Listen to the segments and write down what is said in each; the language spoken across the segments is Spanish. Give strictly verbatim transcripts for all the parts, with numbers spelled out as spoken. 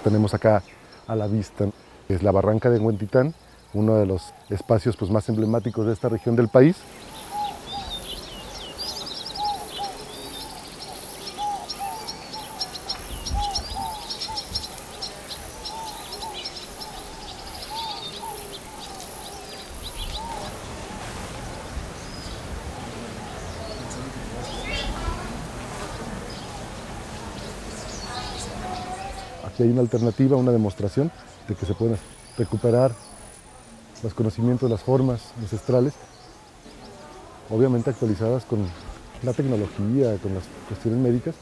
los tenemos acá a la vista. Es la barranca de Huentitán, uno de los espacios pues, más emblemáticos de esta región del país. Aquí hay una alternativa, una demostración de que se pueden recuperar los conocimientos, las formas ancestrales, obviamente actualizadas con la tecnología, con las cuestiones médicas.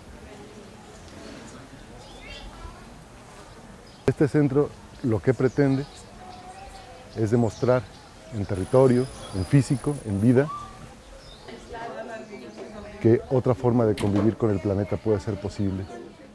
Este centro lo que pretende es demostrar en territorio, en físico, en vida, que otra forma de convivir con el planeta puede ser posible.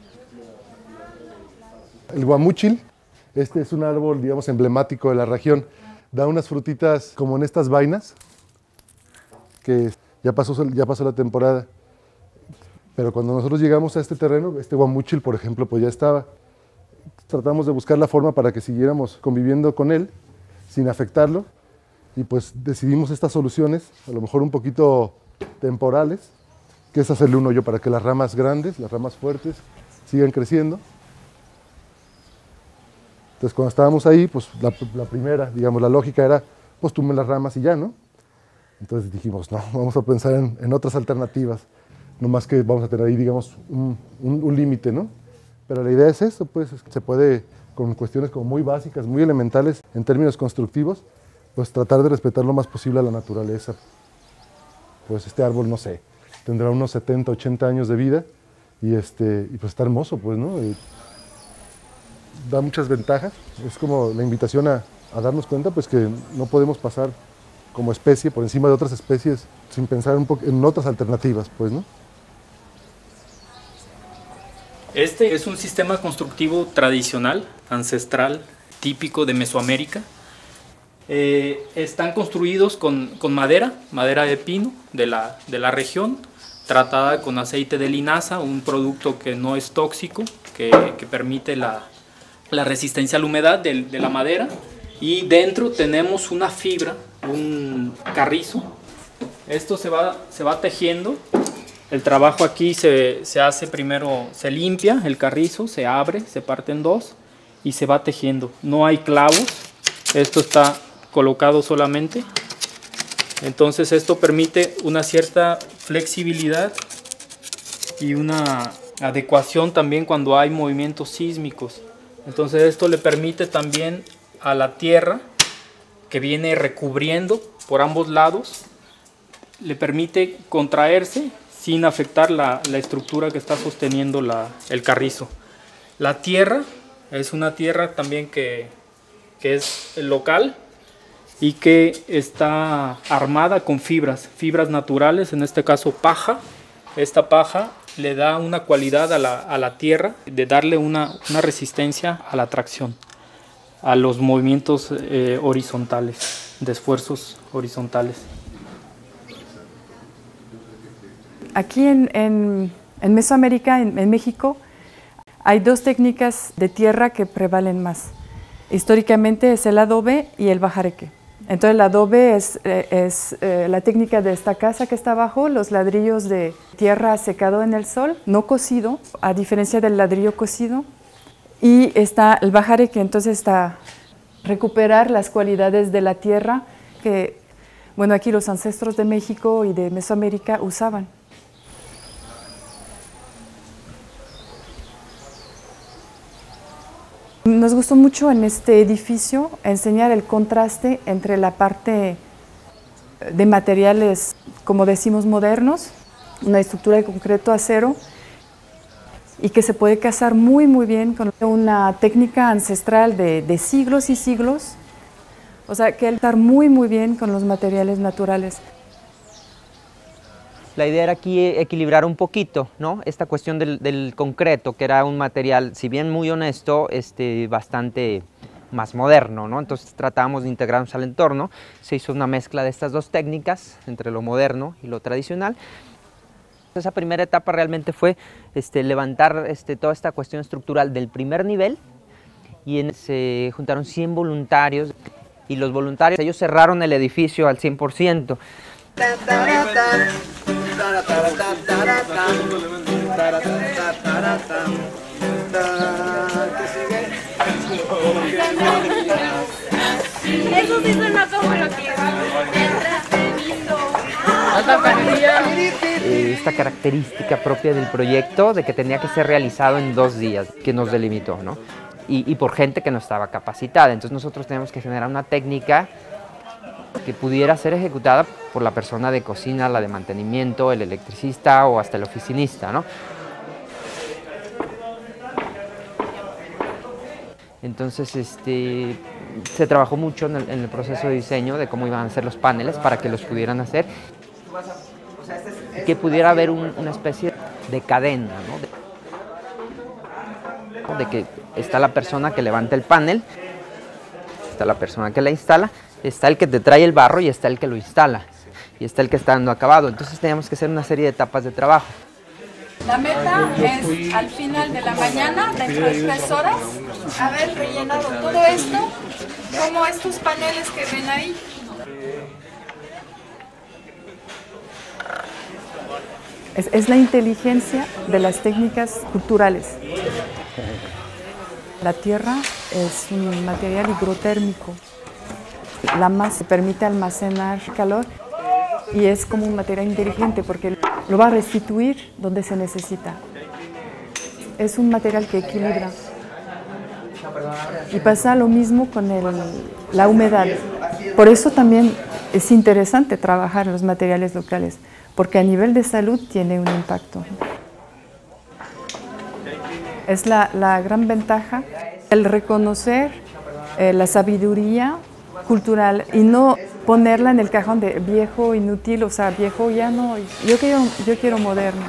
El guamúchil, este es un árbol, digamos, emblemático de la región. Da unas frutitas como en estas vainas, que ya pasó, ya pasó la temporada. Pero cuando nosotros llegamos a este terreno, este guamúchil, por ejemplo, pues ya estaba. Tratamos de buscar la forma para que siguiéramos conviviendo con él, sin afectarlo. Y pues decidimos estas soluciones, a lo mejor un poquito temporales, que es hacerle un hoyo para que las ramas grandes, las ramas fuertes, sigan creciendo. Entonces, cuando estábamos ahí, pues la, la primera, digamos, la lógica era, pues tumbe las ramas y ya, ¿no? Entonces dijimos, no, vamos a pensar en, en otras alternativas, no más que vamos a tener ahí, digamos, un, un, un límite, ¿no? Pero la idea es esto, pues, es que se puede, con cuestiones como muy básicas, muy elementales, en términos constructivos, pues tratar de respetar lo más posible a la naturaleza. Pues este árbol, no sé, tendrá unos setenta, ochenta años de vida, y, este, y pues está hermoso, pues, ¿no? Y, da muchas ventajas, es como la invitación a, a darnos cuenta pues que no podemos pasar como especie por encima de otras especies sin pensar un poco en otras alternativas, pues, ¿no? Este es un sistema constructivo tradicional, ancestral, típico de Mesoamérica. Eh, están construidos con, con madera, madera de pino de la, de la región, tratada con aceite de linaza, un producto que no es tóxico, que, que permite la la resistencia a la humedad de, de la madera, y dentro tenemos una fibra, un carrizo. Esto se va, se va tejiendo. El trabajo aquí se, se hace primero, se limpia el carrizo, se abre, se parte en dos y se va tejiendo. No hay clavos, esto está colocado solamente. Entonces esto permite una cierta flexibilidad y una adecuación también cuando hay movimientos sísmicos. Entonces esto le permite también a la tierra, que viene recubriendo por ambos lados, le permite contraerse sin afectar la, la estructura que está sosteniendo la, el carrizo. La tierra es una tierra también que, que es local y que está armada con fibras, fibras naturales, en este caso paja. Esta paja le da una cualidad a la, a la tierra de darle una, una resistencia a la tracción, a los movimientos eh, horizontales, de esfuerzos horizontales. Aquí en, en, en Mesoamérica, en, en México, hay dos técnicas de tierra que prevalen más. Históricamente es el adobe y el bajareque. Entonces el adobe es, es eh, la técnica de esta casa que está abajo, los ladrillos de tierra secado en el sol, no cocido, a diferencia del ladrillo cocido. Y está el bajareque, entonces está recuperar las cualidades de la tierra que, bueno, aquí los ancestros de México y de Mesoamérica usaban. Nos gustó mucho en este edificio enseñar el contraste entre la parte de materiales, como decimos, modernos, una estructura de concreto, acero, y que se puede casar muy muy bien con una técnica ancestral de, de siglos y siglos, o sea, que estar muy muy bien con los materiales naturales. La idea era aquí equilibrar un poquito, ¿no? Esta cuestión del, del concreto, que era un material, si bien muy honesto, este, bastante más moderno, ¿no? Entonces tratábamos de integrarnos al entorno. Se hizo una mezcla de estas dos técnicas, entre lo moderno y lo tradicional. Esa primera etapa realmente fue este, levantar este, toda esta cuestión estructural del primer nivel y en, se juntaron cien voluntarios y los voluntarios, ellos cerraron el edificio al cien por ciento. Eso sí suena como lo que eh, esta característica propia del proyecto de que tenía que ser realizado en dos días, que nos delimitó, ¿no? Y, y por gente que no estaba capacitada. Entonces nosotros tenemos que generar una técnica que pudiera ser ejecutada por la persona de cocina, la de mantenimiento, el electricista o hasta el oficinista, ¿no? Entonces este, se trabajó mucho en el, en el proceso de diseño de cómo iban a ser los paneles para que los pudieran hacer y que pudiera haber un, una especie de cadena, ¿no? De, de que está la persona que levanta el panel, está la persona que la instala, está el que te trae el barro y está el que lo instala y está el que está dando acabado. Entonces teníamos que hacer una serie de etapas de trabajo. La meta es al final de la mañana, dentro de tres horas, haber rellenado todo esto, como estos paneles que ven ahí. Es, es la inteligencia de las técnicas culturales. La tierra es un material higrotérmico. La masa permite almacenar calor y es como un material inteligente porque lo va a restituir donde se necesita. Es un material que equilibra. Y pasa lo mismo con el, la humedad. Por eso también es interesante trabajar en los materiales locales, porque a nivel de salud tiene un impacto. Es la, la gran ventaja el reconocer eh, la sabiduría cultural y no ponerla en el cajón de viejo, inútil, o sea, viejo ya no, yo quiero, yo quiero moderno.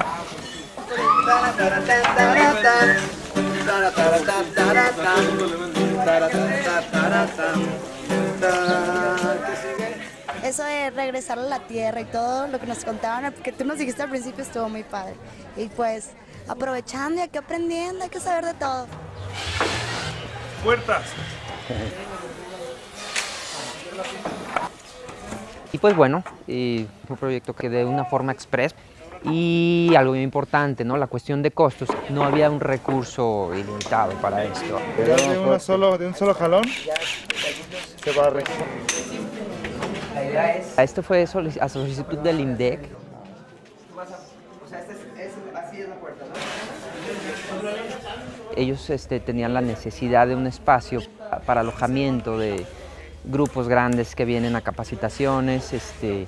Eso de regresar a la tierra y todo lo que nos contaban, que tú nos dijiste al principio, estuvo muy padre. Y pues, aprovechando y aquí aprendiendo, hay que saber de todo. Puertas. Y pues bueno, eh, fue un proyecto que de una forma express y algo muy importante, ¿no? La cuestión de costos. No había un recurso ilimitado para esto. De, una solo, de un solo jalón se barre. Esto fue a solicitud del INDEC. Ellos este, tenían la necesidad de un espacio para alojamiento de grupos grandes que vienen a capacitaciones, este,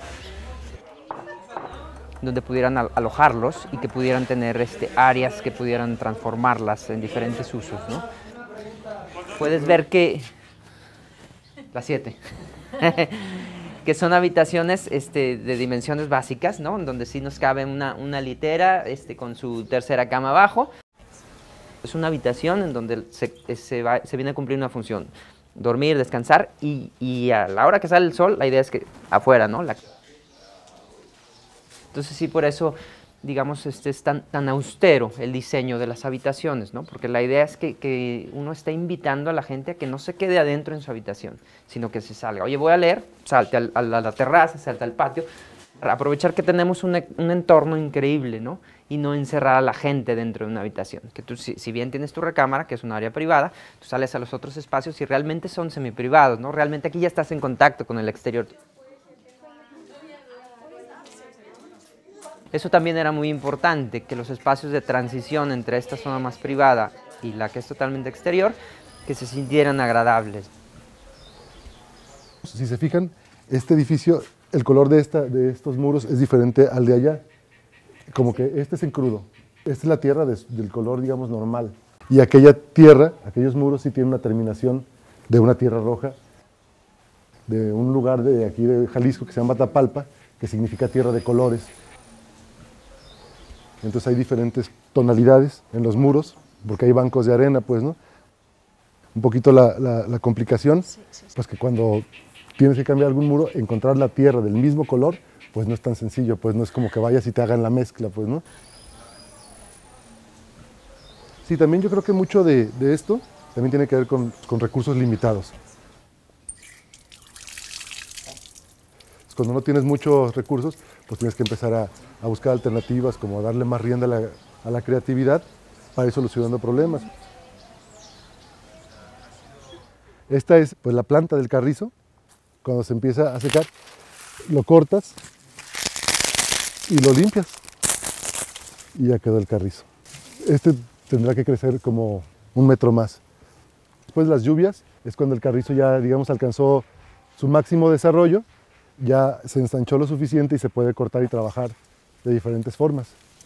donde pudieran alojarlos y que pudieran tener este, áreas que pudieran transformarlas en diferentes usos, ¿no? Puedes ver que las siete, que son habitaciones este, de dimensiones básicas, ¿no? Donde sí nos cabe una, una litera este, con su tercera cama abajo. Es una habitación en donde se, se, va, se viene a cumplir una función. Dormir, descansar y, y a la hora que sale el sol, la idea es que afuera, ¿no? La... Entonces sí, por eso, digamos, este, es tan, tan austero el diseño de las habitaciones, ¿no? Porque la idea es que, que uno está invitando a la gente a que no se quede adentro en su habitación, sino que se salga. Oye, voy a leer, salte al, a, la, a la terraza, salte al patio, para aprovechar que tenemos un, un entorno increíble, ¿no? Y no encerrar a la gente dentro de una habitación. Que tú, si, si bien tienes tu recámara, que es un área privada, tú sales a los otros espacios y realmente son semiprivados, ¿no? Realmente aquí ya estás en contacto con el exterior. Eso también era muy importante, que los espacios de transición entre esta zona más privada y la que es totalmente exterior, que se sintieran agradables. Si se fijan, este edificio, el color de, esta, de estos muros es diferente al de allá. Como que este es en crudo. Esta es la tierra de, del color, digamos, normal. Y aquella tierra, aquellos muros sí tienen una terminación de una tierra roja, de un lugar de aquí de Jalisco que se llama Tapalpa, que significa tierra de colores. Entonces hay diferentes tonalidades en los muros, porque hay bancos de arena, pues, ¿no? Un poquito la, la, la complicación, sí, sí, sí. Pues que cuando tienes que cambiar algún muro, encontrar la tierra del mismo color pues no es tan sencillo, pues no es como que vayas y te hagan la mezcla, pues, ¿no? Sí, también yo creo que mucho de, de esto también tiene que ver con, con recursos limitados. Cuando no tienes muchos recursos, pues tienes que empezar a, a buscar alternativas, como a darle más rienda a la, a la creatividad para ir solucionando problemas. Esta es pues la planta del carrizo. Cuando se empieza a secar, lo cortas y lo limpias y ya quedó el carrizo. Este tendrá que crecer como un metro más. Después de las lluvias es cuando el carrizo ya, digamos, alcanzó su máximo desarrollo, ya se ensanchó lo suficiente y se puede cortar y trabajar de diferentes formas.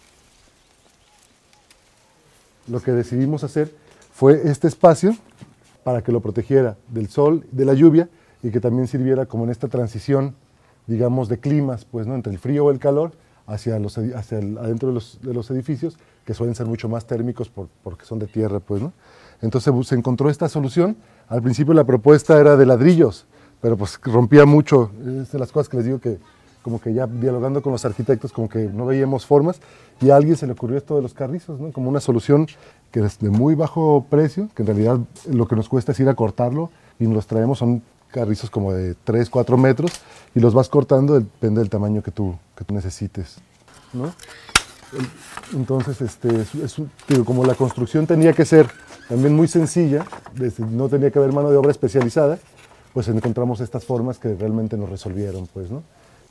Lo que decidimos hacer fue este espacio para que lo protegiera del sol, de la lluvia, y que también sirviera como en esta transición, digamos, de climas, pues, ¿no? Entre el frío o el calor, hacia, los, hacia el, adentro de los, de los edificios, que suelen ser mucho más térmicos por, porque son de tierra, pues, ¿no? Entonces se encontró esta solución. Al principio la propuesta era de ladrillos, pero pues rompía mucho. Es de las cosas que les digo que como que ya dialogando con los arquitectos como que no veíamos formas, y a alguien se le ocurrió esto de los carrizos, ¿no? Como una solución que es de muy bajo precio, que en realidad lo que nos cuesta es ir a cortarlo y los traemos, son carrizos como de tres, cuatro metros, y los vas cortando, depende del tamaño que tú, que tú necesites, ¿no? Entonces, este, es, es, digo, como la construcción tenía que ser también muy sencilla, desde, no tenía que haber mano de obra especializada, pues encontramos estas formas que realmente nos resolvieron, pues, ¿no?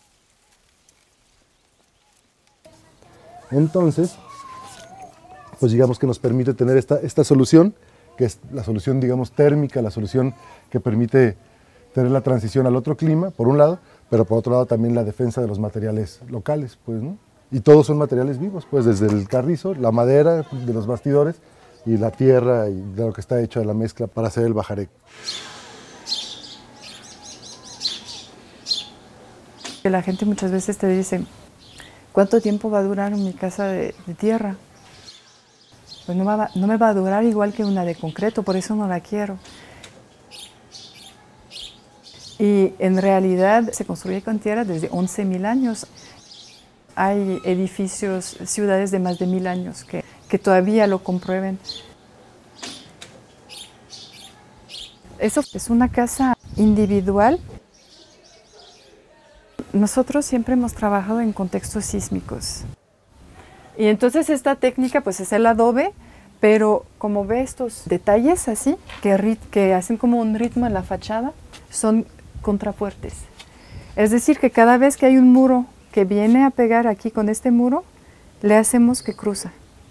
Entonces, pues digamos que nos permite tener esta, esta solución, que es la solución, digamos, térmica, la solución que permite tener la transición al otro clima, por un lado, pero por otro lado también la defensa de los materiales locales, pues, ¿no? Y todos son materiales vivos, pues, desde el carrizo, la madera de los bastidores y la tierra y de lo que está hecho de la mezcla para hacer el bajareque. La gente muchas veces te dice, ¿cuánto tiempo va a durar mi casa de, de tierra? Pues no, va, no me va a durar igual que una de concreto, por eso no la quiero. Y en realidad se construye con tierra desde once mil años. Hay edificios, ciudades de más de mil años que, que todavía lo comprueben. Eso es una casa individual. Nosotros siempre hemos trabajado en contextos sísmicos. Y entonces esta técnica pues es el adobe, pero como ve estos detalles así, que, que hacen como un ritmo en la fachada, son contrafuertes. Es decir, que cada vez que hay un muro que viene a pegar aquí con este muro, le hacemos que cruza.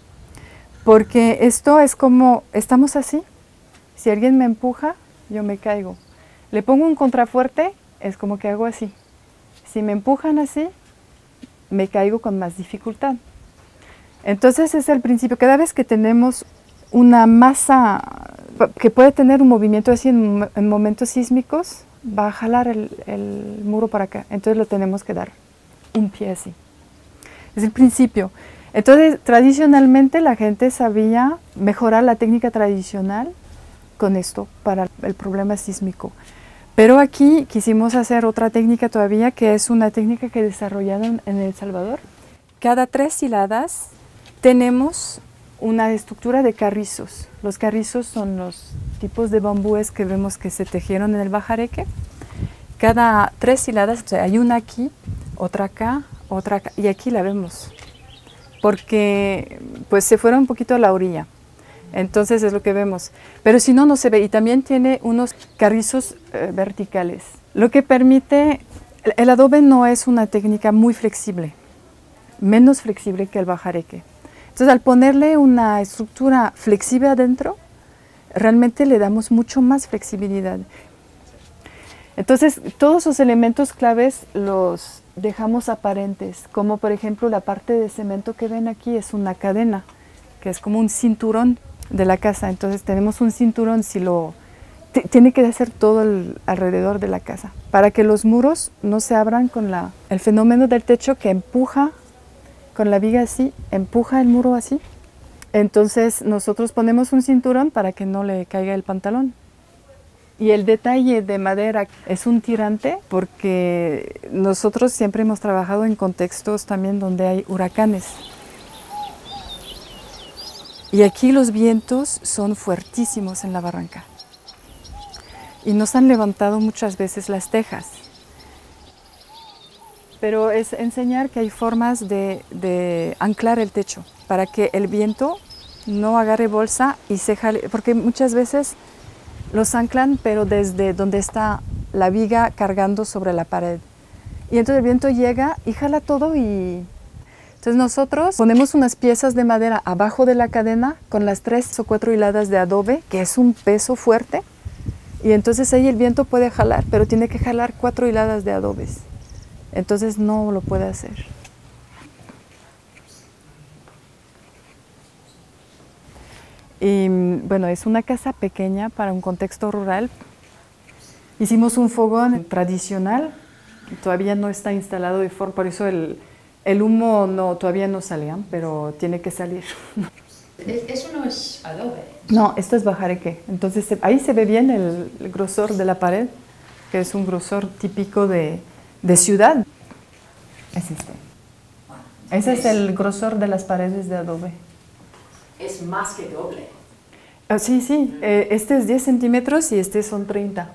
Porque esto es como, estamos así, si alguien me empuja, yo me caigo. Le pongo un contrafuerte, es como que hago así. Si me empujan así, me caigo con más dificultad. Entonces es el principio. Cada vez que tenemos una masa que puede tener un movimiento así en, en momentos sísmicos, va a jalar el, el muro para acá. Entonces lo tenemos que dar un pie así. Es el principio. Entonces tradicionalmente la gente sabía mejorar la técnica tradicional con esto para el problema sísmico. Pero aquí quisimos hacer otra técnica todavía, que es una técnica que desarrollaron en El Salvador. Cada tres hiladas tenemos una estructura de carrizos. Los carrizos son los tipos de bambúes que vemos que se tejieron en el bajareque. Cada tres hiladas, o sea, hay una aquí, otra acá, otra acá, y aquí la vemos. Porque pues se fueron un poquito a la orilla. Entonces es lo que vemos, pero si no, no se ve. Y también tiene unos carrizos eh, verticales, lo que permite, el, el adobe no es una técnica muy flexible, menos flexible que el bajareque. Entonces al ponerle una estructura flexible adentro, realmente le damos mucho más flexibilidad. Entonces todos los elementos claves los dejamos aparentes, como por ejemplo la parte de cemento que ven aquí es una cadena, que es como un cinturón de la casa. Entonces tenemos un cinturón, si lo tiene que hacer todo el, alrededor de la casa, para que los muros no se abran con la, el fenómeno del techo que empuja, con la viga así, empuja el muro así. Entonces nosotros ponemos un cinturón para que no le caiga el pantalón. Y el detalle de madera es un tirante porque nosotros siempre hemos trabajado en contextos también donde hay huracanes. Y aquí los vientos son fuertísimos en la barranca. Y nos han levantado muchas veces las tejas. Pero es enseñar que hay formas de, de anclar el techo para que el viento no agarre bolsa y se jale, porque muchas veces los anclan, pero desde donde está la viga cargando sobre la pared. Y entonces el viento llega y jala todo y... Entonces nosotros ponemos unas piezas de madera abajo de la cadena con las tres o cuatro hiladas de adobe, que es un peso fuerte, y entonces ahí el viento puede jalar, pero tiene que jalar cuatro hiladas de adobes. Entonces no lo puede hacer. Y bueno, es una casa pequeña para un contexto rural. Hicimos un fogón tradicional, todavía no está instalado de forma, por eso el, el humo no, todavía no salía, pero tiene que salir. Eso no es adobe. No, esto es bajareque. Entonces ahí se ve bien el, el grosor de la pared, que es un grosor típico de, de ciudad. Es este. Ese es el grosor de las paredes de adobe. Es más que doble. Oh, sí, sí. Eh, este es diez centímetros y este son treinta.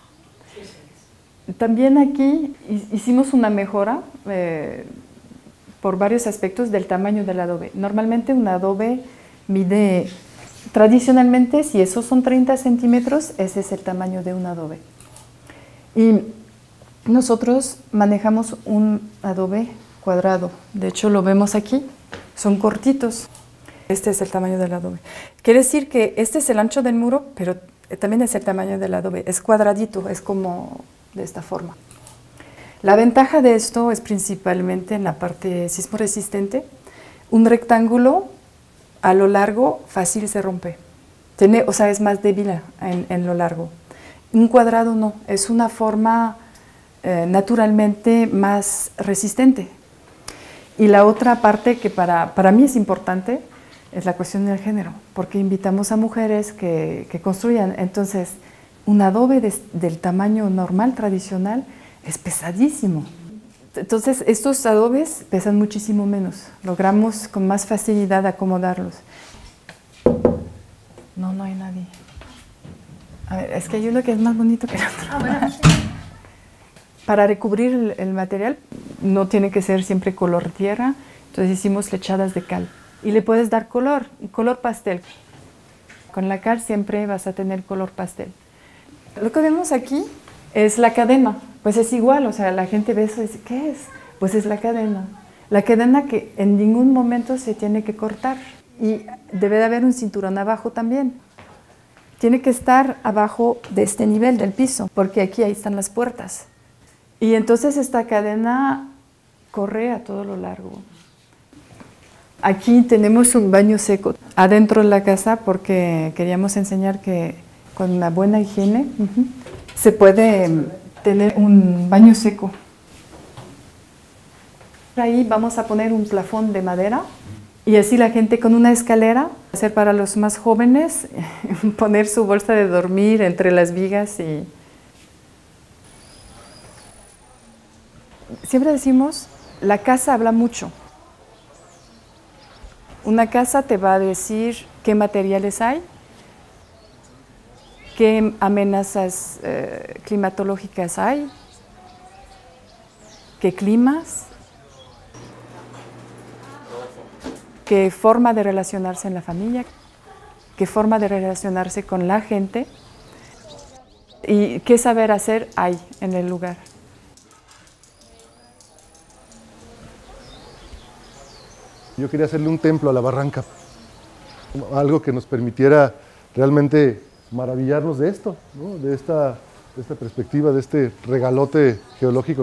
También aquí hicimos una mejora eh, por varios aspectos del tamaño del adobe. Normalmente un adobe mide, tradicionalmente, si esos son treinta centímetros, ese es el tamaño de un adobe. Y nosotros manejamos un adobe cuadrado. De hecho, lo vemos aquí. Son cortitos. Este es el tamaño del adobe. Quiere decir que este es el ancho del muro, pero también es el tamaño del adobe. Es cuadradito, es como de esta forma. La ventaja de esto es principalmente en la parte sismo resistente. Un rectángulo a lo largo fácil se rompe. Tiene, o sea, es más débil en, en lo largo. Un cuadrado no, es una forma eh, naturalmente más resistente. Y la otra parte que para, para mí es importante es la cuestión del género, porque invitamos a mujeres que, que construyan. Entonces, un adobe de, del tamaño normal, tradicional, es pesadísimo. Entonces, estos adobes pesan muchísimo menos. Logramos con más facilidad acomodarlos. No, no hay nadie. A ver, es que hay uno que es más bonito que el otro. Ah, bueno, sí. Para recubrir el, el material, no tiene que ser siempre color tierra, entonces hicimos lechadas de cal. Y le puedes dar color, color pastel. Con la cal siempre vas a tener color pastel. Lo que vemos aquí es la cadena, pues es igual, o sea, la gente ve eso y dice, ¿qué es? Pues es la cadena. La cadena que en ningún momento se tiene que cortar y debe de haber un cinturón abajo también. Tiene que estar abajo de este nivel del piso, porque aquí ahí están las puertas. Y entonces esta cadena corre a todo lo largo. Aquí tenemos un baño seco adentro de la casa porque queríamos enseñar que con una buena higiene uh-huh, se puede tener un baño seco. Ahí vamos a poner un plafón de madera y así la gente con una escalera, hacer para los más jóvenes, poner su bolsa de dormir entre las vigas y... Siempre decimos, la casa habla mucho. Una casa te va a decir qué materiales hay, qué amenazas eh, climatológicas hay, qué climas, qué forma de relacionarse en la familia, qué forma de relacionarse con la gente y qué saber hacer hay en el lugar. Yo quería hacerle un templo a la barranca, algo que nos permitiera realmente maravillarnos de esto, ¿no? de, esta, de esta perspectiva, de este regalote geológico.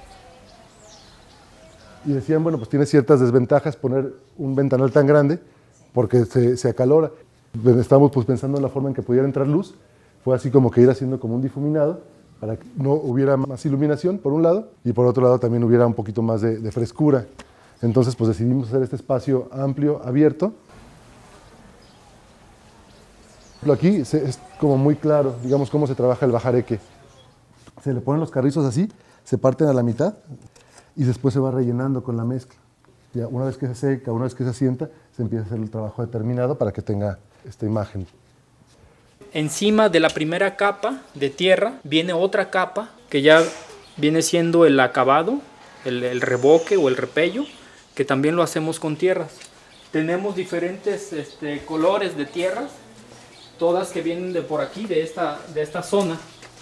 Y decían, bueno, pues tiene ciertas desventajas poner un ventanal tan grande porque se, se acalora. Estábamos pues pensando en la forma en que pudiera entrar luz, fue así como que ir haciendo como un difuminado para que no hubiera más iluminación por un lado y por otro lado también hubiera un poquito más de, de frescura. Entonces pues decidimos hacer este espacio amplio, abierto. Aquí se, es como muy claro, digamos, cómo se trabaja el bajareque. Se le ponen los carrizos así, se parten a la mitad y después se va rellenando con la mezcla. Ya una vez que se seca, una vez que se asienta, se empieza a hacer el trabajo determinado para que tenga esta imagen. Encima de la primera capa de tierra viene otra capa que ya viene siendo el acabado, el, el revoque o el repello, que también lo hacemos con tierras. Tenemos diferentes este, colores de tierras, todas que vienen de por aquí, de esta, de esta zona.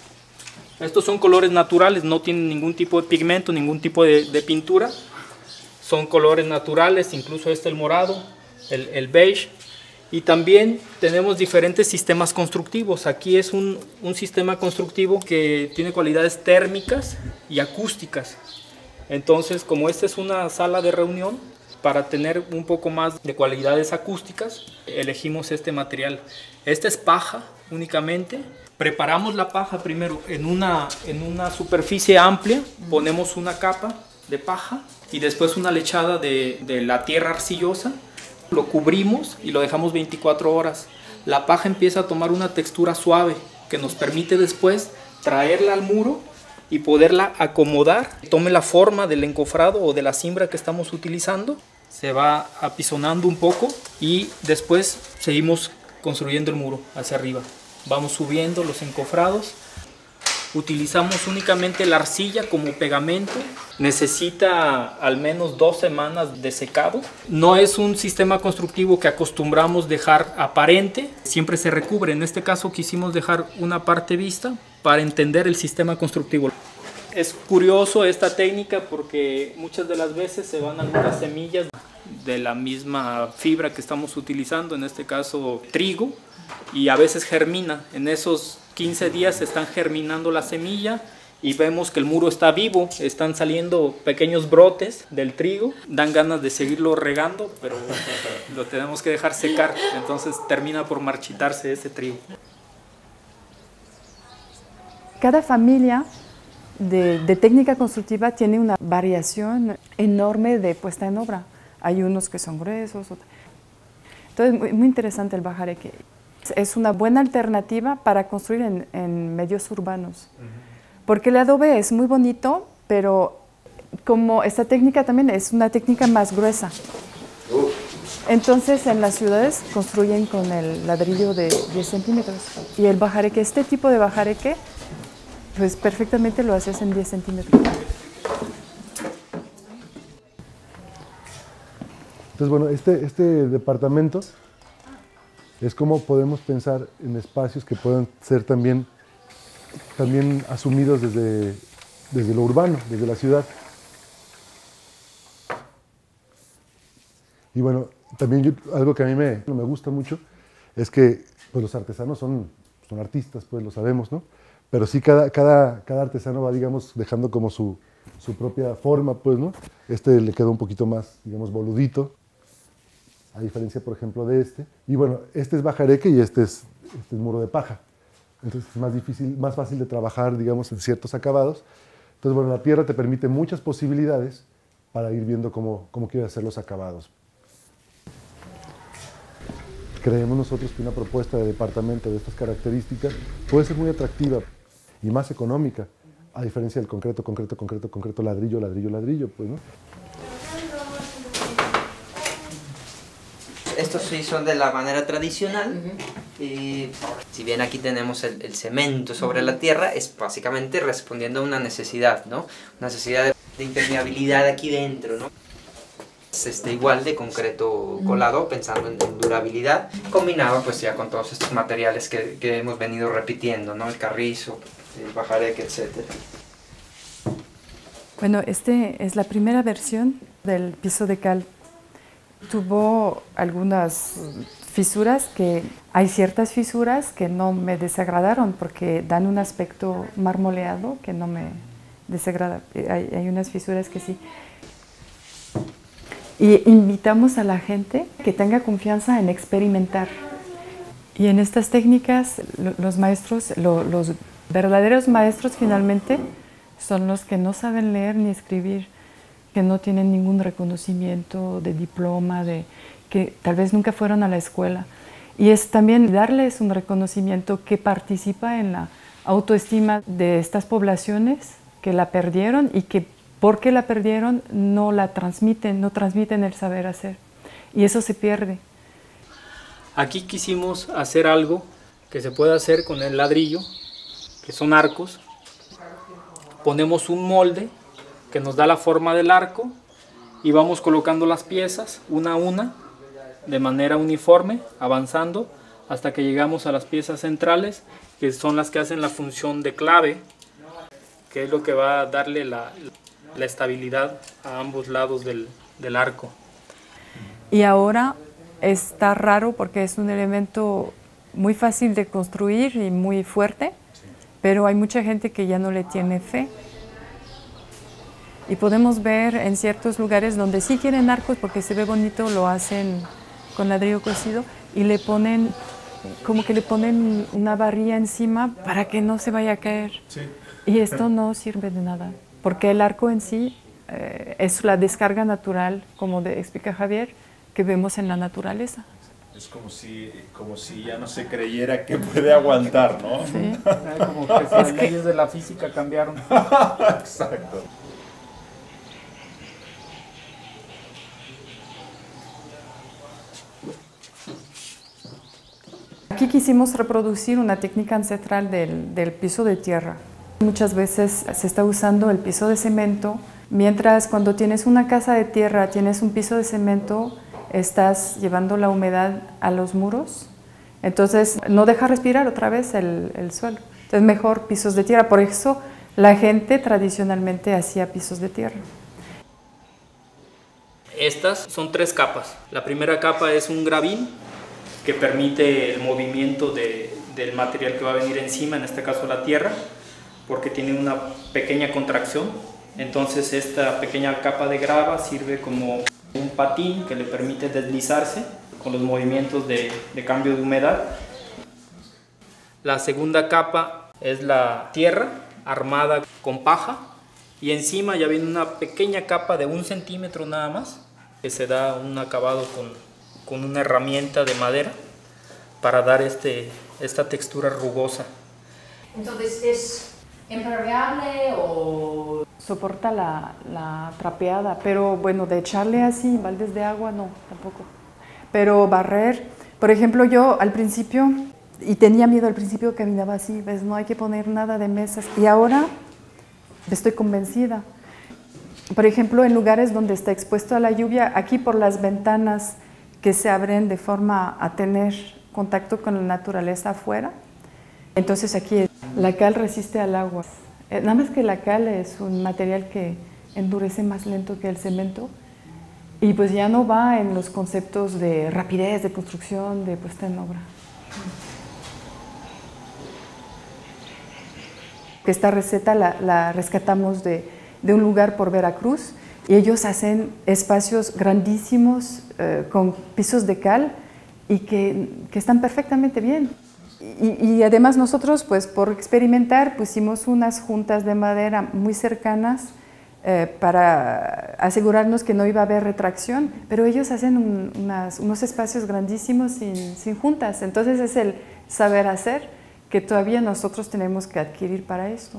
Estos son colores naturales, no tienen ningún tipo de pigmento, ningún tipo de, de pintura. Son colores naturales, incluso este el morado, el, el beige. Y también tenemos diferentes sistemas constructivos. Aquí es un, un sistema constructivo que tiene cualidades térmicas y acústicas. Entonces, como esta es una sala de reunión, para tener un poco más de cualidades acústicas, elegimos este material. Esta es paja únicamente. Preparamos la paja primero en una, en una superficie amplia, ponemos una capa de paja y después una lechada de, de la tierra arcillosa. Lo cubrimos y lo dejamos veinticuatro horas. La paja empieza a tomar una textura suave que nos permite después traerla al muro y poderla acomodar, tome la forma del encofrado o de la cimbra que estamos utilizando. Se va apisonando un poco y después seguimos construyendo el muro hacia arriba. Vamos subiendo los encofrados. Utilizamos únicamente la arcilla como pegamento. Necesita al menos dos semanas de secado. No es un sistema constructivo que acostumbramos dejar aparente. Siempre se recubre. En este caso quisimos dejar una parte vista para entender el sistema constructivo. Es curioso esta técnica porque muchas de las veces se van algunas semillas de la misma fibra que estamos utilizando, en este caso trigo, y a veces germina. En esos quince días están germinando la semilla y vemos que el muro está vivo, están saliendo pequeños brotes del trigo, dan ganas de seguirlo regando, pero lo tenemos que dejar secar, entonces termina por marchitarse ese trigo. Cada familia de, de técnica constructiva tiene una variación enorme de puesta en obra. Hay unos que son gruesos, otros. Entonces, muy, muy interesante el bajareque. Es una buena alternativa para construir en, en medios urbanos. Porque el adobe es muy bonito, pero como esta técnica también es una técnica más gruesa. Entonces, en las ciudades construyen con el ladrillo de diez centímetros. Y el bajareque, este tipo de bajareque, pues perfectamente lo haces en diez centímetros. Entonces, bueno, este, este departamento es como podemos pensar en espacios que puedan ser también, también asumidos desde, desde lo urbano, desde la ciudad. Y bueno, también yo, algo que a mí me, me gusta mucho es que pues, los artesanos son, son artistas, pues lo sabemos, ¿no? Pero sí cada, cada, cada artesano va, digamos, dejando como su, su propia forma, pues, ¿no? Este le quedó un poquito más, digamos, boludito, a diferencia, por ejemplo, de este. Y bueno, este es bajareque y este es, este es muro de paja. Entonces es más difícil, más fácil de trabajar, digamos, en ciertos acabados. Entonces, bueno, la tierra te permite muchas posibilidades para ir viendo cómo, cómo quieres hacer los acabados. Creemos nosotros que una propuesta de departamento de estas características puede ser muy atractiva y más económica, a diferencia del concreto, concreto, concreto, concreto, ladrillo, ladrillo, ladrillo, pues, ¿no? Estos sí son de la manera tradicional. Uh-huh. Y si bien aquí tenemos el, el cemento sobre la tierra, es básicamente respondiendo a una necesidad, ¿no? Una necesidad de, de impermeabilidad aquí dentro, ¿no? Es este, igual de concreto colado, pensando en, en durabilidad, combinado pues ya con todos estos materiales que, que hemos venido repitiendo, ¿no? El carrizo, el bajareque, etcétera. Bueno, este es la primera versión del piso de cal. Tuvo algunas fisuras que, hay ciertas fisuras que no me desagradaron porque dan un aspecto marmoleado que no me desagrada. Hay, hay unas fisuras que sí. Y invitamos a la gente que tenga confianza en experimentar. Y en estas técnicas, los maestros, los verdaderos maestros finalmente son los que no saben leer ni escribir, que no tienen ningún reconocimiento de diploma, de, que tal vez nunca fueron a la escuela. Y es también darles un reconocimiento que participa en la autoestima de estas poblaciones que la perdieron y que porque la perdieron no la transmiten, no transmiten el saber hacer. Y eso se pierde. Aquí quisimos hacer algo que se puede hacer con el ladrillo, que son arcos. Ponemos un molde que nos da la forma del arco y vamos colocando las piezas una a una de manera uniforme, avanzando hasta que llegamos a las piezas centrales, que son las que hacen la función de clave, que es lo que va a darle la, la estabilidad a ambos lados del, del arco. Y ahora está raro porque es un elemento muy fácil de construir y muy fuerte, pero hay mucha gente que ya no le tiene fe. Y podemos ver en ciertos lugares donde sí quieren arcos porque se ve bonito, lo hacen con ladrillo cocido y le ponen, como que le ponen una varilla encima para que no se vaya a caer. Sí. Y esto no sirve de nada, porque el arco en sí eh, es la descarga natural, como de, explica Javier, que vemos en la naturaleza. Es como si, como si ya no se creyera que puede aguantar, ¿no? Sí. Como que las leyes de la física cambiaron. Exacto. Aquí quisimos reproducir una técnica ancestral del, del piso de tierra. Muchas veces se está usando el piso de cemento, mientras cuando tienes una casa de tierra, tienes un piso de cemento, estás llevando la humedad a los muros, entonces no deja respirar otra vez el, el suelo. Entonces mejor pisos de tierra, por eso la gente tradicionalmente hacía pisos de tierra. Estas son tres capas. La primera capa es un gravín que permite el movimiento de, del material que va a venir encima, en este caso la tierra, porque tiene una pequeña contracción. Entonces esta pequeña capa de grava sirve como un patín que le permite deslizarse con los movimientos de, de cambio de humedad. La segunda capa es la tierra armada con paja y encima ya viene una pequeña capa de un centímetro nada más, que se da un acabado con, con una herramienta de madera para dar este, esta textura rugosa. Entonces, ¿es impermeable o...? Soporta la, la trapeada, pero bueno, de echarle así baldes de agua, no, tampoco. Pero barrer, por ejemplo, yo al principio, y tenía miedo al principio, caminaba así, ves, no hay que poner nada de mesas, y ahora estoy convencida. Por ejemplo, en lugares donde está expuesto a la lluvia, aquí por las ventanas que se abren de forma a tener contacto con la naturaleza afuera, entonces aquí la cal resiste al agua. Nada más que la cal es un material que endurece más lento que el cemento y pues ya no va en los conceptos de rapidez, de construcción, de puesta en obra. Esta receta la, la rescatamos de, de un lugar por Veracruz y ellos hacen espacios grandísimos eh, con pisos de cal y que, que están perfectamente bien. Y, y además nosotros, pues por experimentar, pusimos unas juntas de madera muy cercanas eh, para asegurarnos que no iba a haber retracción, pero ellos hacen un, unas, unos espacios grandísimos sin, sin juntas. Entonces es el saber hacer que todavía nosotros tenemos que adquirir para esto.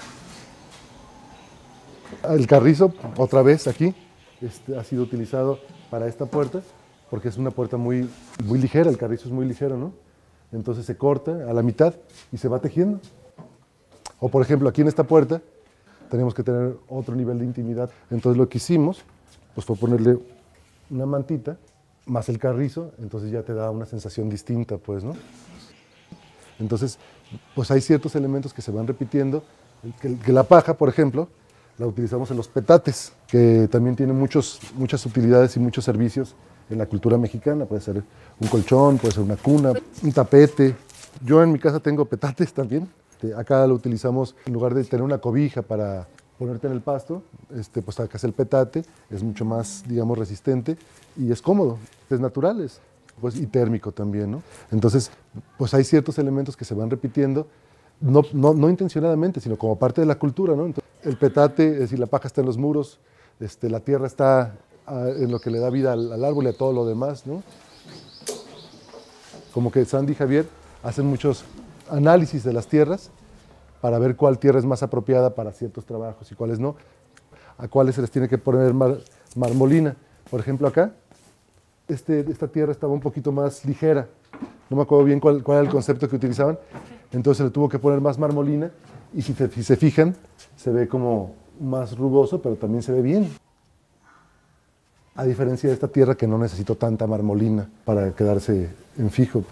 El carrizo, otra vez aquí, este, ha sido utilizado para esta puerta, porque es una puerta muy, muy ligera, el carrizo es muy ligero, ¿no? Entonces se corta a la mitad y se va tejiendo. O por ejemplo, aquí en esta puerta tenemos que tener otro nivel de intimidad. Entonces lo que hicimos pues, fue ponerle una mantita más el carrizo, entonces ya te da una sensación distinta, pues, ¿no? Entonces, pues hay ciertos elementos que se van repitiendo. Que, que la paja, por ejemplo, la utilizamos en los petates, que también tiene muchos, muchas utilidades y muchos servicios en la cultura mexicana. Puede ser un colchón, puede ser una cuna, un tapete. Yo en mi casa tengo petates también. Acá lo utilizamos en lugar de tener una cobija para ponerte en el pasto, este, pues acá es el petate, es mucho más, digamos, resistente y es cómodo, es natural, es, pues, y térmico también, ¿no? Entonces, pues hay ciertos elementos que se van repitiendo, no, no, no intencionadamente, sino como parte de la cultura, ¿no? Entonces, el petate, es decir, la paja está en los muros, este, la tierra está en lo que le da vida al, al árbol y a todo lo demás, ¿no? como que Sandy y Javier hacen muchos análisis de las tierras para ver cuál tierra es más apropiada para ciertos trabajos y cuáles no, a cuáles se les tiene que poner mar, marmolina. Por ejemplo, acá, este, esta tierra estaba un poquito más ligera, no me acuerdo bien cuál, cuál era el concepto que utilizaban, entonces se le tuvo que poner más marmolina y si, te, si se fijan, se ve como más rugoso, pero también se ve bien. A diferencia de esta tierra que no necesitó tanta marmolina para quedarse en fijo.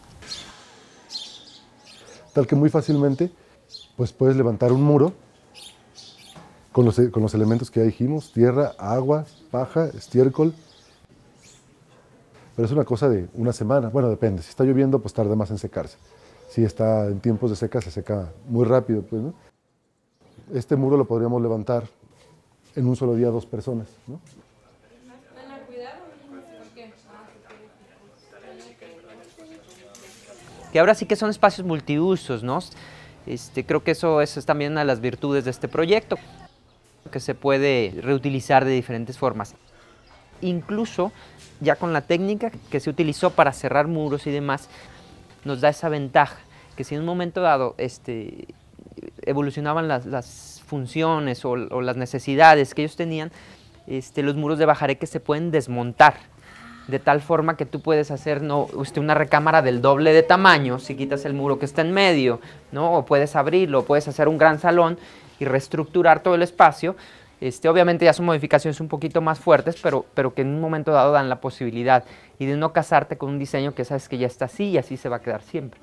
Tal que muy fácilmente pues puedes levantar un muro con los, con los elementos que ya dijimos, tierra, agua, paja, estiércol. Pero es una cosa de una semana, bueno, depende, si está lloviendo pues tarda más en secarse. Si está en tiempos de seca se seca muy rápido, pues, ¿no? Este muro lo podríamos levantar en un solo día dos personas, ¿no? Que ahora sí que son espacios multiusos, ¿no? Este, creo que eso, eso es también una de las virtudes de este proyecto, que se puede reutilizar de diferentes formas. Incluso ya con la técnica que se utilizó para cerrar muros y demás, nos da esa ventaja, que si en un momento dado este, evolucionaban las, las funciones o, o las necesidades que ellos tenían, este, los muros de bajareque se pueden desmontar. De tal forma que tú puedes hacer no, usted una recámara del doble de tamaño si quitas el muro que está en medio, ¿no? O puedes abrirlo, puedes hacer un gran salón y reestructurar todo el espacio. Este, obviamente ya son modificaciones un poquito más fuertes, pero, pero que en un momento dado dan la posibilidad y de no casarte con un diseño que sabes que ya está así y así se va a quedar siempre.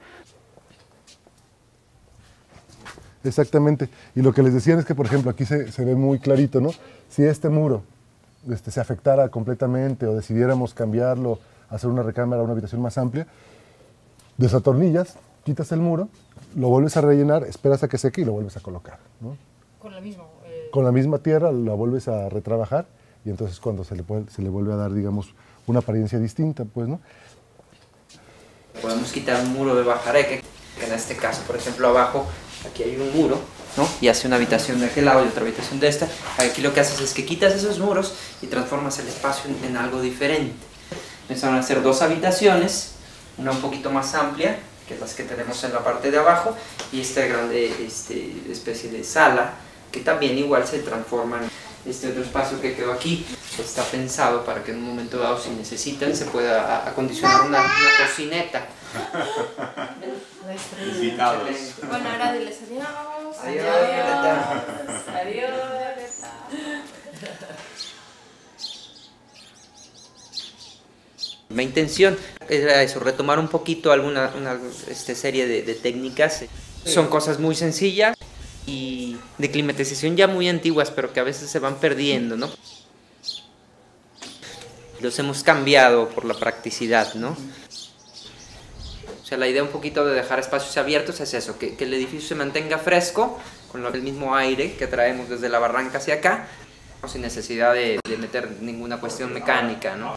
Exactamente. Y lo que les decían es que, por ejemplo, aquí se, se ve muy clarito, ¿no? Si este muro Este, se afectara completamente o decidiéramos cambiarlo, hacer una recámara, una habitación más amplia, desatornillas, quitas el muro, lo vuelves a rellenar, esperas a que seque y lo vuelves a colocar, ¿no? Con la misma, eh... Con la misma tierra la vuelves a retrabajar y entonces cuando se le, puede, se le vuelve a dar, digamos, una apariencia distinta, pues, ¿no? Podemos quitar un muro de bajareque, que en este caso, por ejemplo, abajo, aquí hay un muro, ¿no? Y hace una habitación de aquel lado y otra habitación de esta. Aquí lo que haces es que quitas esos muros y transformas el espacio en, en algo diferente. Empezaron a hacer dos habitaciones, una un poquito más amplia, que las que tenemos en la parte de abajo, y esta grande este, especie de sala, que también igual se transforma en este otro espacio que quedó aquí. Está pensado para que en un momento dado, si necesitan, se pueda acondicionar una, una cocineta. Visitados. Bueno, ahora diles adiós. Adiós. Adiós. Adiós. Mi intención era eso, retomar un poquito alguna una, este, serie de, de técnicas. Son cosas muy sencillas y de climatización ya muy antiguas, pero que a veces se van perdiendo, ¿no? Los hemos cambiado por la practicidad, ¿no? O sea, la idea un poquito de dejar espacios abiertos es eso, que, que el edificio se mantenga fresco, con el mismo aire que traemos desde la barranca hacia acá, sin necesidad de, de meter ninguna cuestión mecánica, ¿no?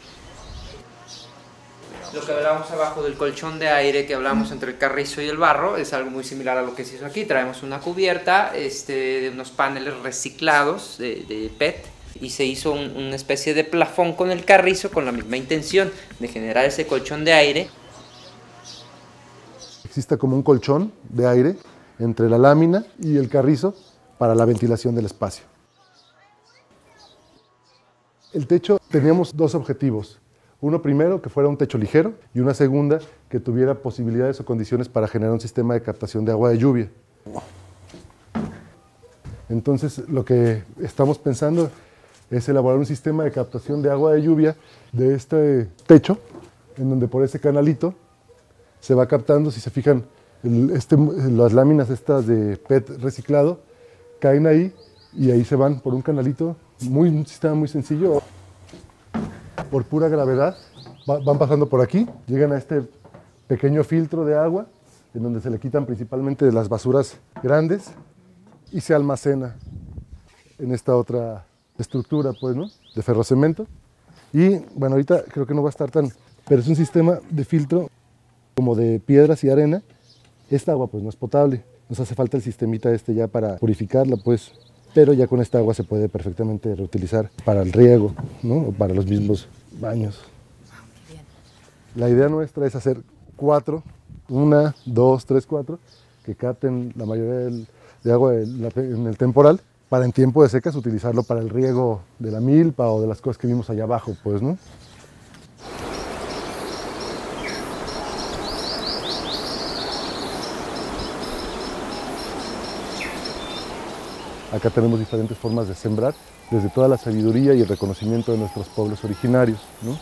Lo que hablábamos abajo del colchón de aire que hablamos entre el carrizo y el barro es algo muy similar a lo que se hizo aquí. Traemos una cubierta este, de unos paneles reciclados de, de P E T y se hizo un, una especie de plafón con el carrizo con la misma intención de generar ese colchón de aire. Existe como un colchón de aire entre la lámina y el carrizo para la ventilación del espacio. El techo, teníamos dos objetivos. Uno primero, que fuera un techo ligero, y una segunda, que tuviera posibilidades o condiciones para generar un sistema de captación de agua de lluvia. Entonces, lo que estamos pensando es elaborar un sistema de captación de agua de lluvia de este techo, en donde por ese canalito se va captando, si se fijan, el, este, las láminas estas de P E T reciclado caen ahí y ahí se van por un canalito, muy, un sistema muy sencillo. Por pura gravedad, va, van pasando por aquí, llegan a este pequeño filtro de agua, en donde se le quitan principalmente las basuras grandes y se almacena en esta otra estructura, pues, ¿no? De ferrocemento. Y bueno, ahorita creo que no va a estar tan, pero es un sistema de filtro como de piedras y arena. Esta agua pues no es potable, nos hace falta el sistemita este ya para purificarla, pues. Pero ya con esta agua se puede perfectamente reutilizar para el riego, ¿no? O para los mismos baños. La idea nuestra es hacer cuatro, una, dos, tres, cuatro, que capten la mayoría del, de agua en el temporal, para en tiempo de secas utilizarlo para el riego de la milpa o de las cosas que vimos allá abajo, pues, ¿no? Acá tenemos diferentes formas de sembrar, desde toda la sabiduría y el reconocimiento de nuestros pueblos originarios, ¿no?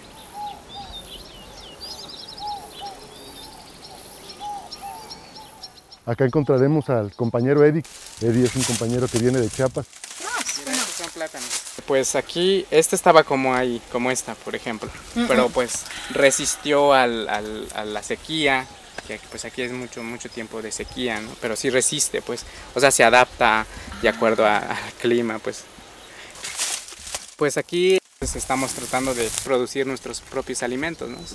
Acá encontraremos al compañero Eddie. Eddie es un compañero que viene de Chiapas. Mira, estos son plátanos. Pues aquí, este estaba como ahí, como esta, por ejemplo. Uh-uh. Pero pues resistió al, al, a la sequía, que pues aquí es mucho, mucho tiempo de sequía, ¿no? Pero sí resiste, pues, o sea, se adapta de acuerdo a, al clima, pues. Pues aquí pues, estamos tratando de producir nuestros propios alimentos, ¿no?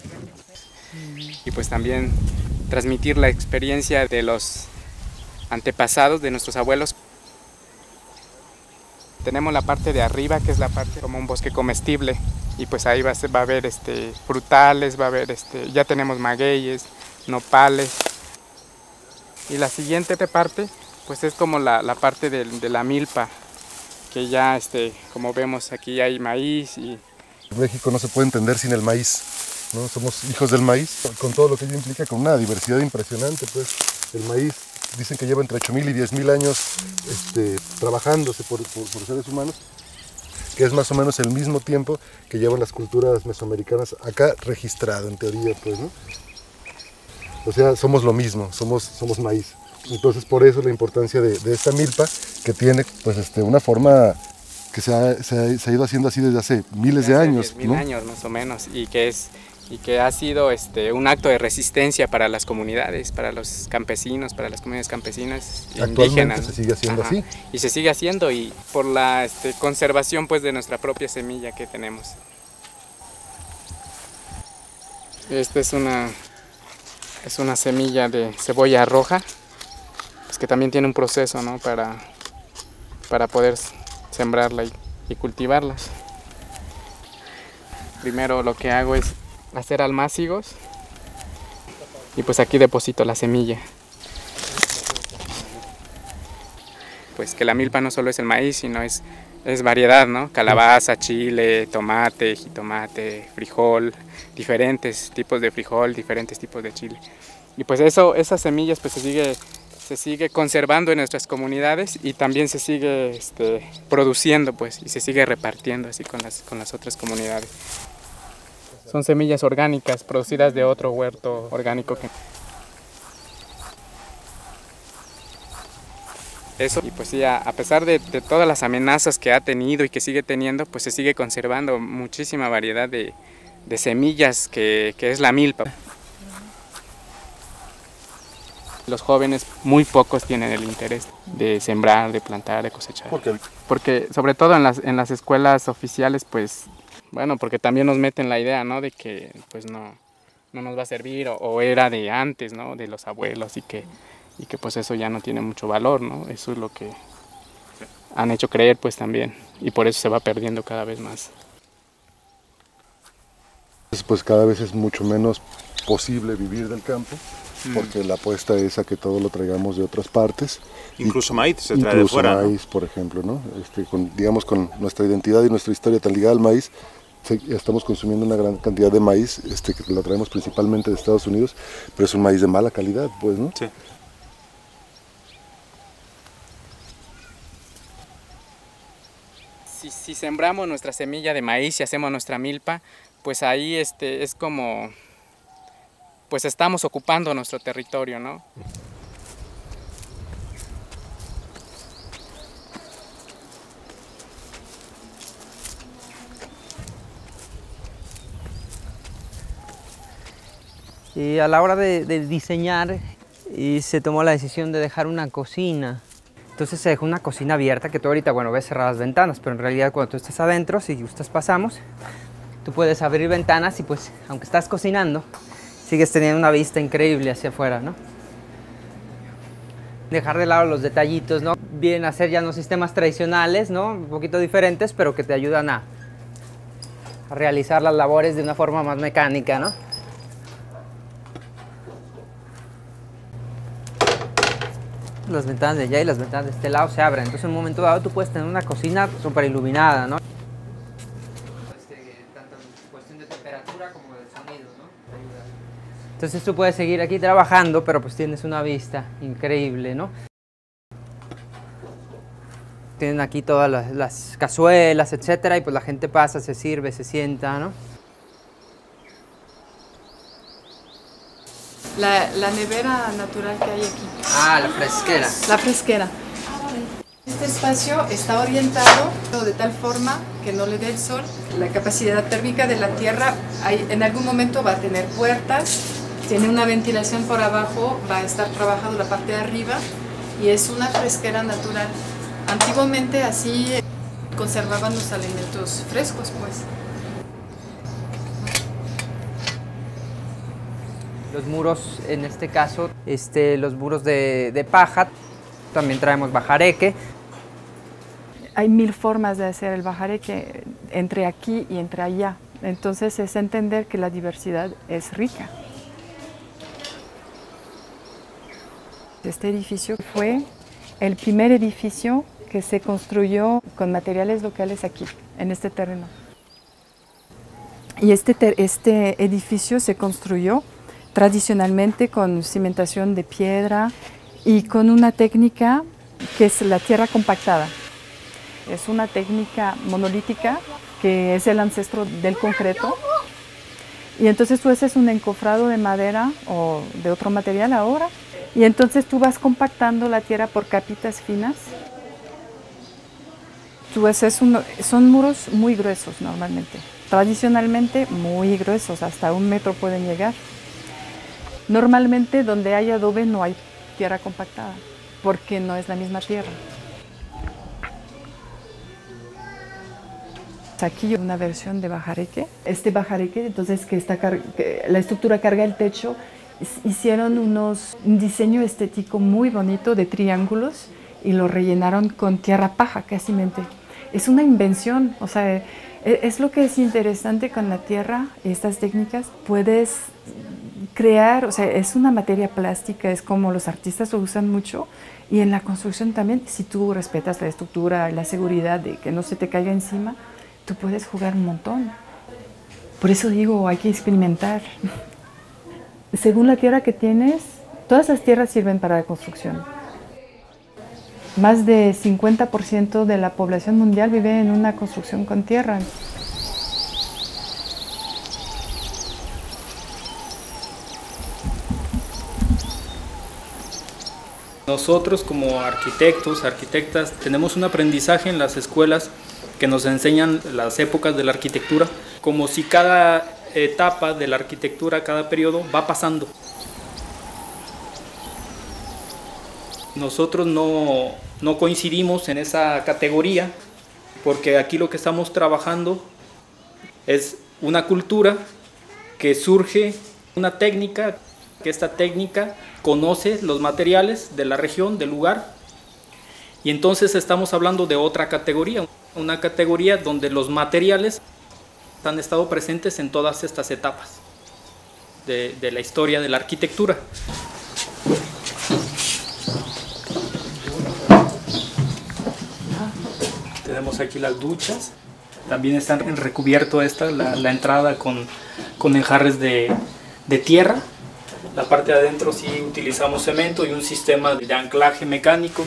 Y pues también transmitir la experiencia de los antepasados, de nuestros abuelos. Tenemos la parte de arriba, que es la parte como un bosque comestible, y pues ahí va a, ser, va a haber este, frutales, va a haber, este, ya tenemos magueyes, nopales. Y la siguiente parte, pues es como la, la parte de, de la milpa, que ya, este, como vemos aquí hay maíz. Y México no se puede entender sin el maíz, ¿no? Somos hijos del maíz, con todo lo que ello implica, con una diversidad impresionante, pues. El maíz, dicen que lleva entre ocho mil y diez mil años este, trabajándose por, por, por seres humanos, que es más o menos el mismo tiempo que llevan las culturas mesoamericanas acá registrado, en teoría, pues, ¿no? O sea, somos lo mismo, somos, somos maíz. Entonces, por eso la importancia de, de esta milpa, que tiene, pues, este, una forma que se ha, se, ha, se ha ido haciendo así desde hace miles de, de años, mil ¿no? años más o menos, y que es y que ha sido este, un acto de resistencia para las comunidades, para los campesinos, para las comunidades campesinas Actualmente indígenas, ¿no? Se sigue haciendo Ajá. así. Y se sigue haciendo, y por la este, conservación, pues, de nuestra propia semilla que tenemos. Esta es una, es una semilla de cebolla roja, pues, que también tiene un proceso, ¿no? para, para poder sembrarla y, y cultivarlas. Primero lo que hago es hacer almácigos, y pues aquí deposito la semilla. Pues que la milpa no solo es el maíz, sino es, es variedad, ¿no? Calabaza, chile, tomate, jitomate, frijol, diferentes tipos de frijol, diferentes tipos de chile. Y pues eso, esas semillas pues se sigue, se sigue conservando en nuestras comunidades, y también se sigue este, produciendo, pues, y se sigue repartiendo así con las, con las otras comunidades. Son semillas orgánicas producidas de otro huerto orgánico. Que... Eso, y pues sí, a, a pesar de, de todas las amenazas que ha tenido y que sigue teniendo, pues se sigue conservando muchísima variedad de, de semillas que, que es la milpa. Los jóvenes, muy pocos tienen el interés de sembrar, de plantar, de cosechar. ¿Por qué? Porque sobre todo en las, en las escuelas oficiales, pues, bueno, porque también nos meten la idea, ¿no? De que pues no, no nos va a servir, o, o era de antes, ¿no? De los abuelos, y que, y que pues eso ya no tiene mucho valor, ¿no? Eso es lo que han hecho creer, pues, también, y por eso se va perdiendo cada vez más. Pues cada vez es mucho menos posible vivir del campo, porque la apuesta es a que todo lo traigamos de otras partes. Incluso maíz se trae de fuera, Incluso maíz, ¿no? Por ejemplo, ¿no? Este, con, digamos, con nuestra identidad y nuestra historia tan ligada al maíz, estamos consumiendo una gran cantidad de maíz, este, que lo traemos principalmente de Estados Unidos, pero es un maíz de mala calidad, pues, ¿no? Sí. Si, si sembramos nuestra semilla de maíz y hacemos nuestra milpa, pues ahí este, es como, pues estamos ocupando nuestro territorio, ¿no? Y a la hora de, de diseñar, y se tomó la decisión de dejar una cocina. Entonces se dejó una cocina abierta, que tú ahorita, bueno, ves cerradas ventanas, pero en realidad cuando tú estás adentro, si gustas pasamos, tú puedes abrir ventanas y pues, aunque estás cocinando, sigues teniendo una vista increíble hacia afuera, ¿no? Dejar de lado los detallitos, ¿no? Vienen a ser ya no sistemas tradicionales, ¿no? Un poquito diferentes, pero que te ayudan a, a realizar las labores de una forma más mecánica, ¿no? las ventanas de allá y las ventanas de este lado se abren. Entonces en un momento dado tú puedes tener una cocina súper iluminada, ¿no? Este, tanto en cuestión de temperatura como de sonido, ¿no? Entonces tú puedes seguir aquí trabajando, pero pues tienes una vista increíble, ¿no? Tienen aquí todas las, las cazuelas, etcétera, y pues la gente pasa, se sirve, se sienta, ¿no? La, la nevera natural que hay aquí. Ah, la fresquera. La fresquera. Este espacio está orientado de tal forma que no le dé el sol. La capacidad térmica de la tierra hay, en algún momento va a tener puertas, tiene una ventilación por abajo, va a estar trabajando la parte de arriba y es una fresquera natural. Antiguamente así conservaban los alimentos frescos, pues. Los muros, en este caso, este, los muros de, de paja, también traemos bajareque. Hay mil formas de hacer el bajareque entre aquí y entre allá. Entonces es entender que la diversidad es rica. Este edificio fue el primer edificio que se construyó con materiales locales aquí, en este terreno. Y este, este edificio se construyó tradicionalmente con cimentación de piedra y con una técnica que es la tierra compactada. Es una técnica monolítica que es el ancestro del concreto. Y entonces tú haces un encofrado de madera o de otro material ahora y entonces tú vas compactando la tierra por capitas finas. Tú haces uno, son muros muy gruesos normalmente, tradicionalmente muy gruesos, hasta un metro pueden llegar. Normalmente donde hay adobe no hay tierra compactada, porque no es la misma tierra. Aquí hay una versión de bajareque. Este bajareque, entonces que, está que la estructura carga el techo, hicieron unos, un diseño estético muy bonito de triángulos y lo rellenaron con tierra paja, casi mente. Es una invención, o sea, es lo que es interesante con la tierra y estas técnicas. Puedes crear, o sea, es una materia plástica, es como los artistas lo usan mucho y en la construcción también, si tú respetas la estructura y la seguridad de que no se te caiga encima, tú puedes jugar un montón. Por eso digo, hay que experimentar. Según la tierra que tienes, todas las tierras sirven para la construcción. Más de cincuenta por ciento de la población mundial vive en una construcción con tierra. Nosotros como arquitectos, arquitectas, tenemos un aprendizaje en las escuelas que nos enseñan las épocas de la arquitectura, como si cada etapa de la arquitectura, cada periodo va pasando. Nosotros no, no coincidimos en esa categoría, porque aquí lo que estamos trabajando es una cultura que surge, una técnica, que esta técnica conoce los materiales de la región, del lugar, y entonces estamos hablando de otra categoría, una categoría donde los materiales han estado presentes en todas estas etapas de, de la historia de la arquitectura. Tenemos aquí las duchas, también están recubierto esta, la, la entrada con, con enjarres de, de tierra. La parte de adentro sí utilizamos cemento y un sistema de anclaje mecánico.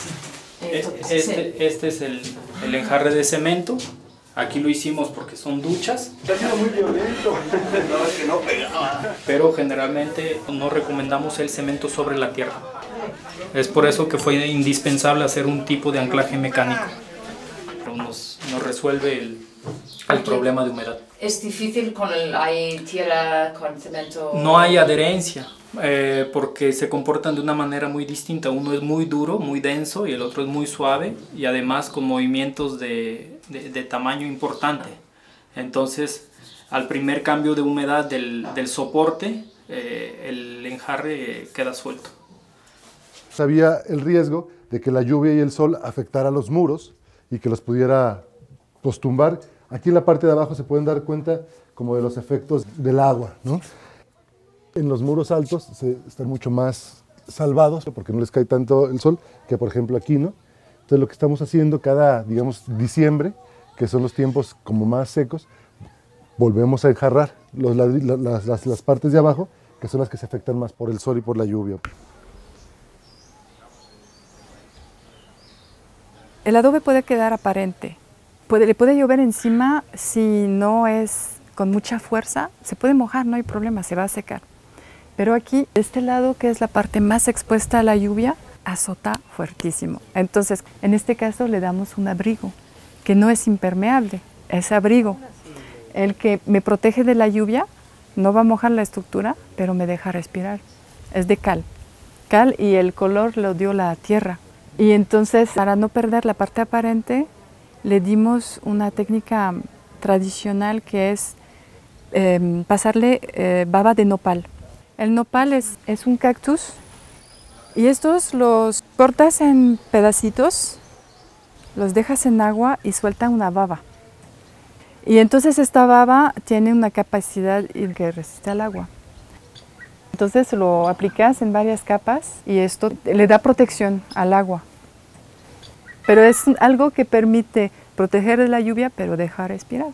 Este, este es el, el enjarre de cemento. Aquí lo hicimos porque son duchas. Está muy violento. No, es que no pegaba. Pero generalmente no recomendamos el cemento sobre la tierra. Es por eso que fue indispensable hacer un tipo de anclaje mecánico. Nos, nos resuelve el, el problema de humedad. ¿Es difícil con el, hay tierra con cemento? No hay adherencia, eh, porque se comportan de una manera muy distinta. Uno es muy duro, muy denso, y el otro es muy suave, y además con movimientos de, de, de tamaño importante. Entonces, al primer cambio de humedad del, del soporte, eh, el enjarre queda suelto. Había el riesgo de que la lluvia y el sol afectara los muros y que los pudiera pues, tumbar. Aquí en la parte de abajo se pueden dar cuenta como de los efectos del agua, ¿no? En los muros altos se, están mucho más salvados porque no les cae tanto el sol que por ejemplo aquí, ¿no? Entonces lo que estamos haciendo cada, digamos, diciembre, que son los tiempos como más secos, volvemos a enjarrar los, las, las, las partes de abajo, que son las que se afectan más por el sol y por la lluvia. El adobe puede quedar aparente, puede, le puede llover encima si no es con mucha fuerza, se puede mojar, no hay problema, se va a secar. Pero aquí, de este lado, que es la parte más expuesta a la lluvia, azota fuertísimo. Entonces, en este caso le damos un abrigo, que no es impermeable, es abrigo. El que me protege de la lluvia, no va a mojar la estructura, pero me deja respirar. Es de cal. Cal y el color lo dio la tierra. Y entonces, para no perder la parte aparente, le dimos una técnica tradicional que es eh, pasarle eh, baba de nopal. El nopal es, es un cactus y estos los cortas en pedacitos, los dejas en agua y sueltan una baba. Y entonces esta baba tiene una capacidad que resiste al agua. Entonces lo aplicas en varias capas y esto le da protección al agua. Pero es algo que permite proteger de la lluvia, pero dejar respirar.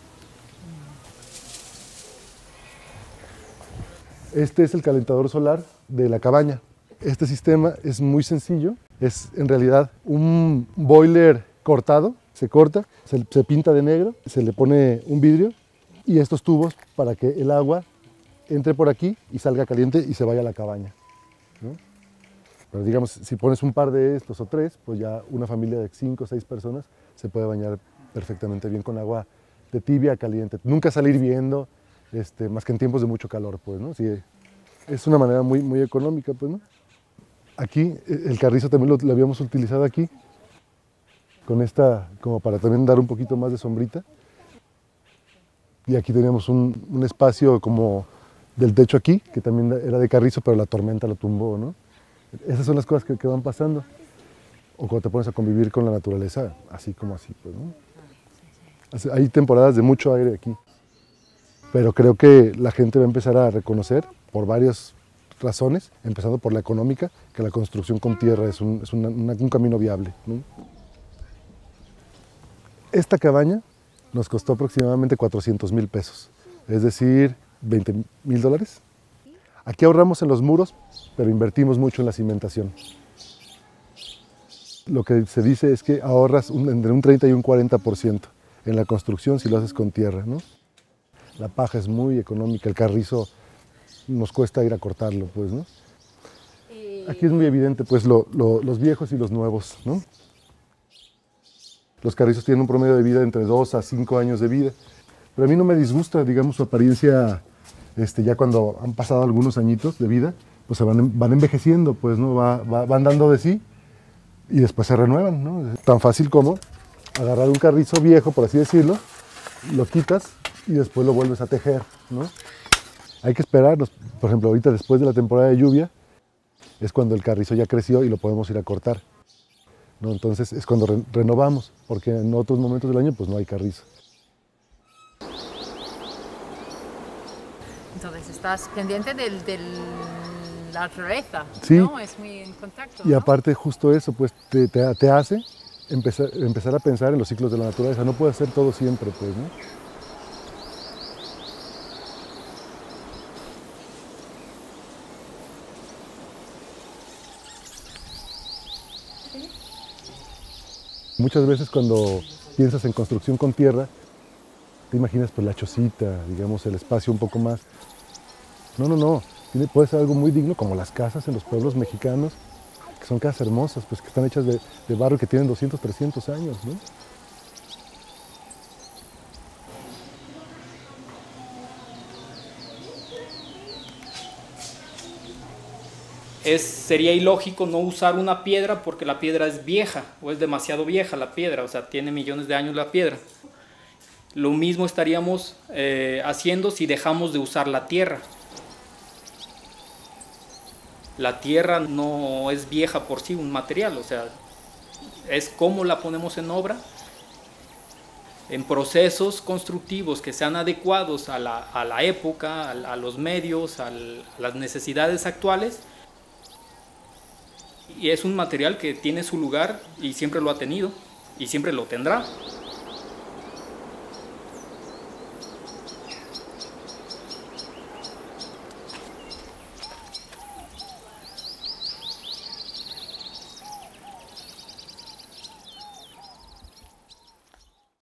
Este es el calentador solar de la cabaña. Este sistema es muy sencillo. Es en realidad un boiler cortado. Se corta, se, se pinta de negro, se le pone un vidrio y estos tubos para que el agua entre por aquí y salga caliente y se vaya a la cabaña, ¿no? Pero digamos, si pones un par de estos o tres, pues ya una familia de cinco o seis personas se puede bañar perfectamente bien con agua de tibia a caliente. Nunca salir hirviendo, este, más que en tiempos de mucho calor, pues, ¿no? Sí, es una manera muy, muy económica, pues, ¿no? Aquí, el carrizo también lo, lo habíamos utilizado aquí, con esta, como para también dar un poquito más de sombrita. Y aquí teníamos un, un espacio como del techo aquí, que también era de carrizo, pero la tormenta lo tumbó, ¿no? Esas son las cosas que, que van pasando. O cuando te pones a convivir con la naturaleza, así como así, pues, ¿no? Hay temporadas de mucho aire aquí, pero creo que la gente va a empezar a reconocer, por varias razones, empezando por la económica, que la construcción con tierra es un, es una, una, un camino viable, ¿no? Esta cabaña nos costó aproximadamente cuatrocientos mil pesos, es decir, veinte mil dólares. Aquí ahorramos en los muros, pero invertimos mucho en la cimentación. Lo que se dice es que ahorras un, entre un treinta y un cuarenta por ciento en la construcción si lo haces con tierra, ¿no? La paja es muy económica, el carrizo nos cuesta ir a cortarlo, pues, ¿no? Aquí es muy evidente, pues, lo, lo, los viejos y los nuevos, ¿no? Los carrizos tienen un promedio de vida entre dos a cinco años de vida, pero a mí no me disgusta, digamos, su apariencia, este, ya cuando han pasado algunos añitos de vida, pues se van, van envejeciendo, pues, ¿no? Va, va, van dando de sí y después se renuevan, ¿no? Es tan fácil como agarrar un carrizo viejo, por así decirlo, lo quitas y después lo vuelves a tejer, ¿no? Hay que esperar, por ejemplo, ahorita después de la temporada de lluvia, es cuando el carrizo ya creció y lo podemos ir a cortar, ¿no? Entonces es cuando re renovamos, porque en otros momentos del año pues no hay carrizo. Entonces estás pendiente de la naturaleza, sí, ¿no? Es muy en contacto, y ¿no? aparte justo eso, pues te, te, te hace empezar, empezar a pensar en los ciclos de la naturaleza. No puede ser todo siempre, pues, ¿no? Muchas veces cuando piensas en construcción con tierra, te imaginas pues la chocita, digamos, el espacio un poco más. No, no, no, Tiene, puede ser algo muy digno como las casas en los pueblos mexicanos, que son casas hermosas, pues que están hechas de, de barro y que tienen doscientos, trescientos años, ¿no? Es, sería ilógico no usar una piedra porque la piedra es vieja o es demasiado vieja la piedra, o sea, tiene millones de años la piedra. Lo mismo estaríamos eh, haciendo si dejamos de usar la tierra. La tierra no es vieja por sí, un material, o sea, es cómo la ponemos en obra, en procesos constructivos que sean adecuados a la, a la época, a, a los medios, a, a las necesidades actuales. y es un material que tiene su lugar y siempre lo ha tenido y siempre lo tendrá.